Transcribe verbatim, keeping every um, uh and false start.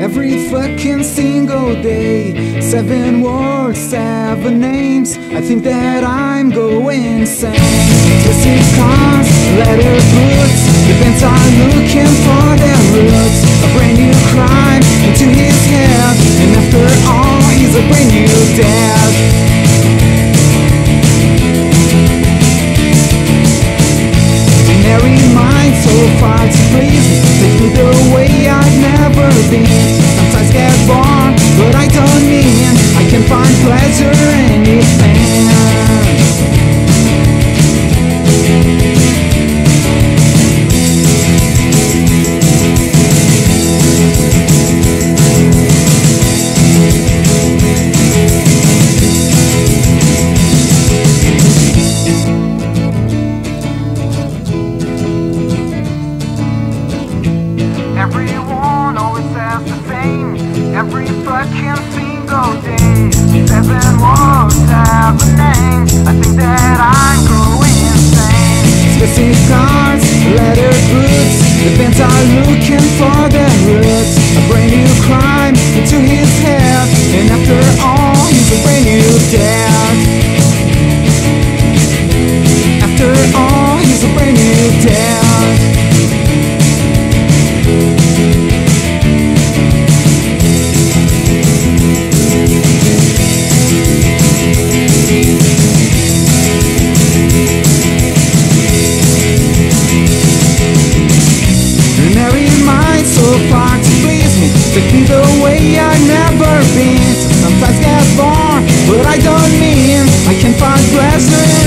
every fucking single day. Seven words, seven names, I think that I'm going insane. Twisted cars, leather boots, the bands are looking for their roots. A brand new crime into his head, and after all he's a brand new dad. Marry mind so far to please me, take me the way I've never been. Sometimes get bored, but I don't mean I can find pleasure in anything. Everyone always says the same, every fucking single day. Seven words, seven names, I think that I'm going insane. Twisted cars, leather boots, the bands are looking for their roots. A brand new crime into his head, and after all he's a brand new dad. After all he's a brand new dad. Take me the way I've never been. Sometimes get bored, but I don't mean I can find pleasure